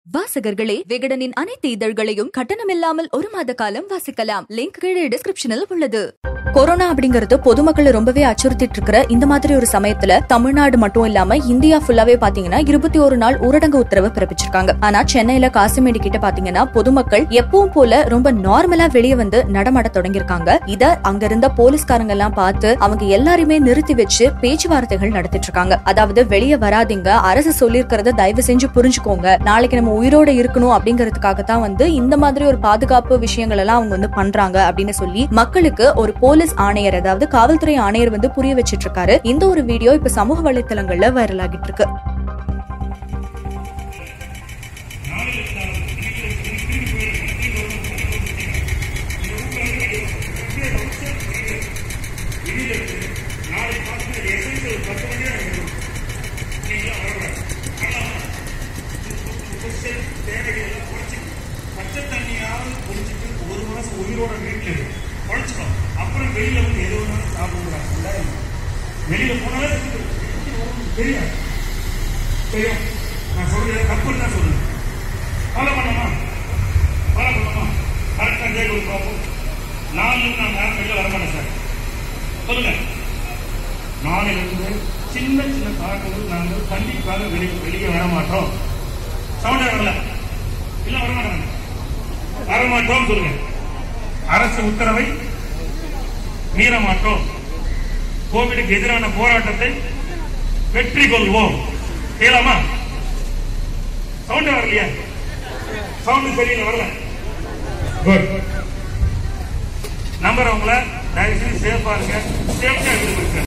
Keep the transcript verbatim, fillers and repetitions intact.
வாசகர்களே, விகடனின் அனைத்து இதழ்களையும் கட்டணமில்லாமல் ஒரு மாத காலம் வாசிக்கலாம். லிங்க் கீழே டிஸ்கிரிப்ஷனில் உள்ளது. கொரோனா அப்படிங்கறது பொதுமக்களை ரொம்பவே அச்சுறுத்திட்டு இருக்கிற இந்த மாதிரி ஒரு சமயத்துல தமிழ்நாடு மட்டும் இல்லாம இந்தியா ஃபுல்லாவே பாத்தீங்கன்னா இருபத்தி ஒரு நாள் ஊரடங்கு உத்தரவு பிறப்பிச்சிருக்காங்க. ஆனா சென்னையில காசிமேடு கிட்ட பாத்தீங்கன்னா பொதுமக்கள் எப்பவும் போல ரொம்ப நார்மலா வெளியே வந்து நடமாட தொடங்கியிருக்காங்க. இத அங்க இருந்த போலீஸ்காரங்க எல்லாம் பார்த்து அவங்க எல்லாருமே நிறுத்தி வச்சு பேச்சுவார்த்தைகள் நடத்திட்டு இருக்காங்க. அதாவது வெளியே வராதீங்க, அரசு சொல்லிருக்கிறத தயவு செஞ்சு புரிஞ்சுக்கோங்க, நாளைக்கு நம்ம உயிரோட இருக்கணும் அப்படிங்கறதுக்காகத்தான் வந்து இந்த மாதிரி ஒரு பாதுகாப்பு விஷயங்கள் எல்லாம் அவங்க வந்து பண்றாங்க அப்படின்னு சொல்லி மக்களுக்கு ஒரு போலீஸ் ஆணையர், அதாவது காவல்துறை ஆணையர் வந்து புரிய வச்சிட்டு இருக்காரு. இந்த ஒரு வீடியோ இப்ப சமூக வலைத்தளங்கள்ல வைரல் ஆகிட்டு இருக்கு. பச்சை தண்ணியாவது குடிச்சிட்டு ஒரு மாசம் உயிரோட வீட்டில் குழைச்சிடும். அப்புறம் வெளியில வந்து எது வேணாலும் சாப்பிடுறாங்க. வெளியில போனாலே தெரியும் தெரியும் நான் சொல்றேன் தப்புன்னு தான் சொல்லுவேன். ஃபாலோ பண்ணலாமா ஃபாலோ பண்ணலாமா கரெக்டாக கேட்க பார்ப்போம். நாலு நான் யாரும் வெளியில வரமாட்டேன் சார். சொல்லுங்க, நாளையிலிருந்து சின்ன சின்ன தாக்கங்கள் நாங்கள் கண்டிப்பாக வெளியே வெளியே வரமாட்டோம். சவுண்டே வரல, இல்ல வரமாட்டாங்க, வரமாட்டோம் சொல்லுங்க. அரசு உத்தரவை மீற மாட்டோம். கோவிடுக்கு எதிரான போராட்டத்தை வெற்றி கொள்வோம். கேளாமா? சவுண்ட் வரலையா? சவுண்ட் சரியில்லை, வரல. குட். நம்பர் உங்களை தயவு செய்து சேஃபா இருங்க, சேஃப்டியா இருக்க.